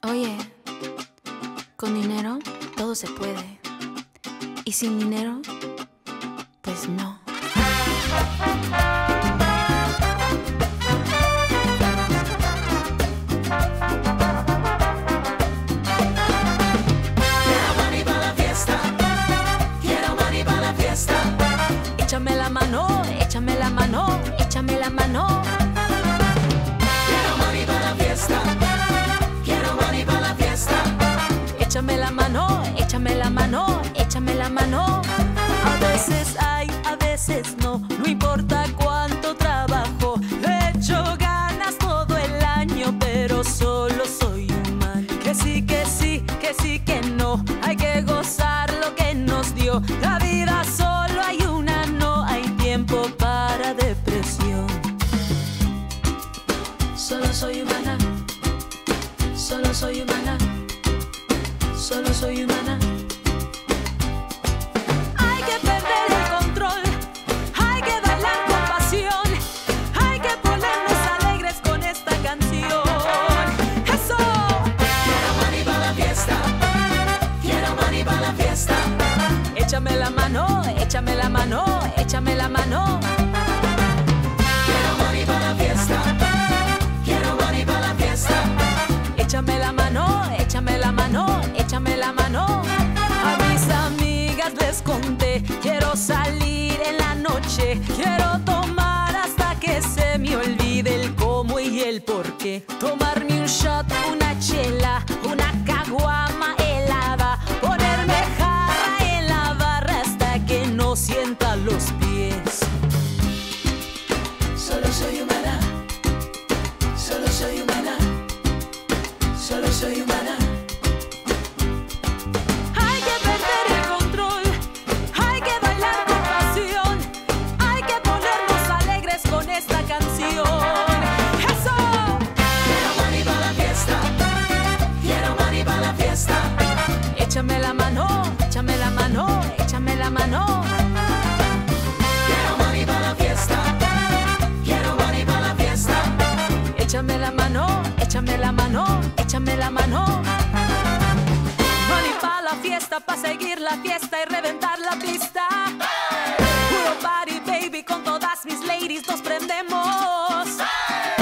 Oye, con dinero todo se puede. Y sin dinero, pues no. Quiero money para la fiesta. Quiero money para la fiesta. Échame la mano, échame la mano, échame la mano. Quiero money para la fiesta. Quiero money para la fiesta. Échame la mano, échame la mano, échame la mano. A veces hay, a veces no, no importa cuánto trabajo. Le echo ganas todo el año, pero solo soy humano. Que sí, que sí, que sí, que no. Hay que gozar lo que nos dio. La vida solo hay una, no hay tiempo para depresión. Solo soy humana, solo soy humana. Solo soy humana. Hay que perder el control, hay que bailar con pasión, hay que ponernos alegres con esta canción. ¡Eso! Quiero money para la fiesta. Quiero money para la fiesta. Échame la mano, échame la mano, échame la mano. Quiero money para la fiesta. Quiero money para la fiesta. Échame la mano, échame la mano, échame la mano. A mis amigas les conté, quiero salir en la noche, quiero tomar hasta que se me olvide el cómo y el por qué. Tomarme un shot, una chela, una caguama helada, ponerme jarra en la barra hasta que no sienta los pies. Solo soy humana. Solo soy humana. Solo soy humana. Hay que perder el control, hay que bailar con pasión, hay que ponernos alegres con esta canción. ¡Eso! Quiero money para la fiesta. Quiero money para la fiesta. Échame la mano, échame la mano, échame la mano. Quiero money para la fiesta. Quiero money para la fiesta. Échame la mano, échame la mano, échame la mano. Money pa' la fiesta, pa' seguir la fiesta y reventar la pista. Puro party, baby, con todas mis ladies nos prendemos.